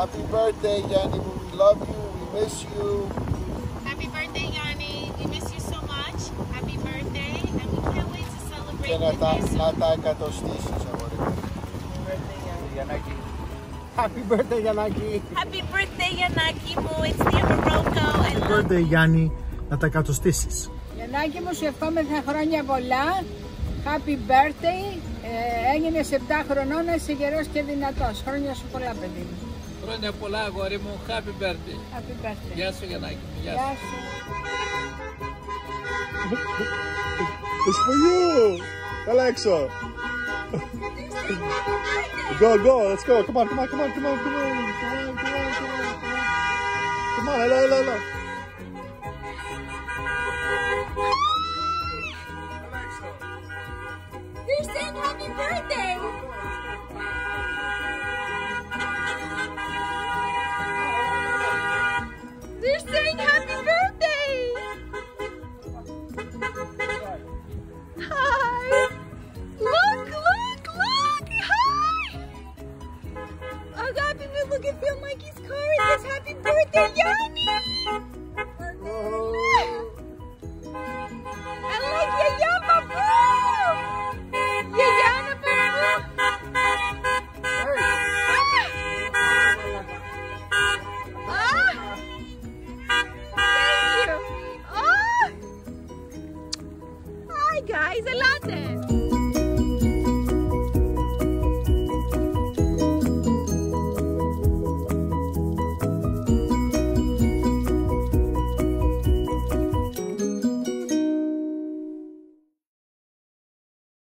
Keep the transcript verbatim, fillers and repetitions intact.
Happy birthday, Yanni. We love you. We miss you. Happy birthday, Yanni. We miss you so much. Happy birthday. And we can't wait to celebrate Και να with τα, you. να τα εκατοστήσεις, αγόρι. Happy birthday, Yanaki. Happy birthday, Yanaki μου. It's near Morocco. I Happy love birthday, Γιάννη, να τα εκατοστήσεις. Γιαννάκη μου, σου ευχόμεθα χρόνια πολλά. Happy birthday. Ε, έγινες επτά χρονών, είσαι γερός και δυνατός. Χρόνια σου πολλά, παιδί μου. Χρόνια πολλά, αγόρι μου. Happy birthday. Happy birthday. Γεια σου, Γιαννάκη. Γεια Γεια σου. σου. It's for you. Έλα έξω. Go, go, let's go. Come on, come on, come on, come on, come on, come on, come on, come on, come on. Come on, έλα, έλα, έλα. They're saying happy birthday. They're saying happy birthday. Hi. Look, look, look. Hi. Oh God, we look at Phil Mikey's car. It says happy birthday, Yanni. I like Yaya Babu. Yaya Babu. Ah. Thank you. Oh. Hi guys, I love it.